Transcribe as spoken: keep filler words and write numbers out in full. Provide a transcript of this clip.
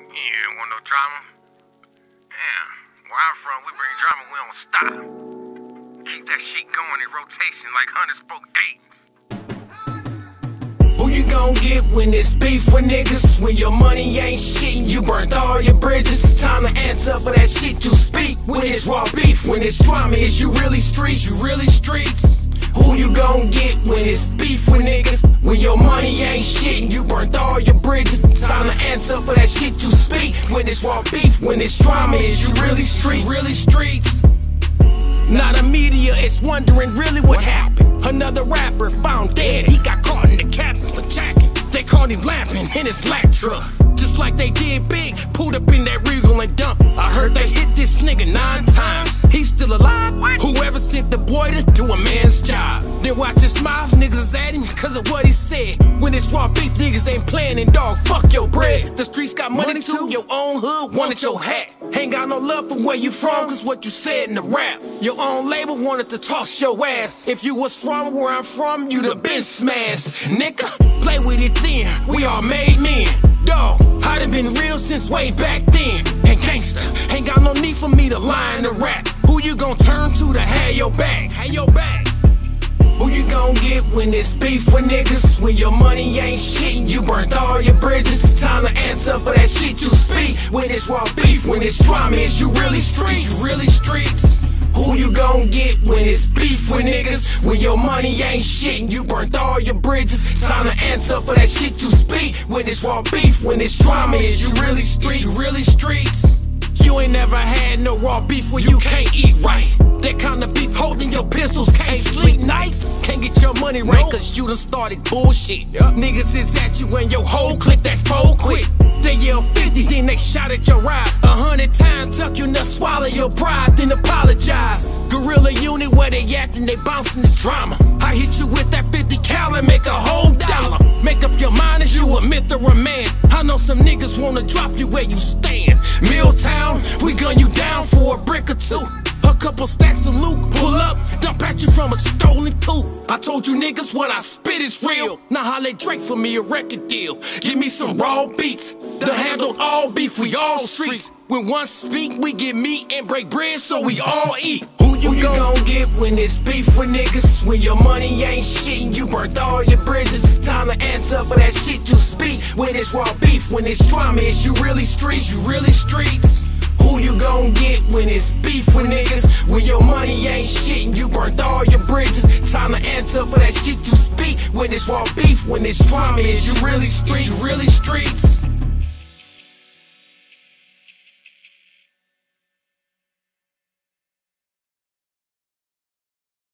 Yeah, want no drama? Damn, where I'm from, we bring drama, we don't stop. Keep that shit going in rotation like Hunter spoke dates. Who you gon' get when it's beef for niggas? When your money ain't shit and you burnt all your bridges. It's time to answer for that shit you speak. When it's raw beef, when it's drama, is you really streets? You really streets? Who you gon' get when it's beef for niggas? When your money ain't shit and you burnt all your bridges. It's time to answer for that shit you speak. When it's raw beef, when it's drama, is you really streets? Really streets? Now the media is wondering really what happened. Another rapper found dead, he got caught in the cabin for jacking. They caught him lamping in his lack truck, just like they did Big, pulled up in that Regal and dump. I heard they hit this nigga nine times. He's still alive? Whoever sent the boy to do a man's job. Then watch his mouth, niggas at him cause of what he said. When it's raw beef, niggas ain't playing, and dog, fuck your bread. The streets got money too, your own hood wanted your hat. Ain't got no love for where you from, cause what you said in the rap. Your own label wanted to toss your ass. If you was from where I'm from, you'd have been smashed. Nigga, play with it then, we all made men. Dog, I done been real since way back then. And gangsta, ain't got no need for me to lie in the rap. Who you gon' turn to to have your back? Have your back. Who you gon' get when it's beef for niggas? When your money ain't shit and you burnt all your bridges. It's time to answer for that shit you speak. When it's raw beef, when it's drama, is you really streets? You really streets? Who you gon' get when it's beef for niggas? When your money ain't shit and you burnt all your bridges. It's time to answer for that shit you speak. When it's raw beef, when it's drama, is you really streets? You really streets? You ain't never had no raw beef where you can't eat right. That kind of beef holding your pistols, can't sleep nice. Can't get your money right cause you done started bullshit. Yep. Niggas is at you and your whole clique that fold quick. They yell fifty, then they shot at your ride. A hundred times tuck you nut, swallow your pride, then apologize. Guerrilla unit where they acting, they bouncing this drama. I hit you with that fifty cal and make a whole dollar. Make up your mind as you a myth or a man. I know some niggas wanna drop you where you stand. Milltown, we gun you down for a brick or two. A couple stacks of loot, pull up, dump at you from a stolen coupe. I told you niggas what I spit is real. Now holla Drake for me a record deal. Give me some raw beats to handle all beef, we all streets. When one speak, we get meat and break bread so we all eat. Who you, Who you gon', gon' get when it's beef for niggas? When your money ain't shit and you burnt all your bridges. It's time to answer for that shit you speak. When it's raw beef, when it's drama, is you really streets? You really streets? Who you gon' get when it's beef for niggas? When your money ain't shit and you burnt all your bridges. Time to answer for that shit you speak. When it's raw beef, when it's drama, is you really streets? You really streets?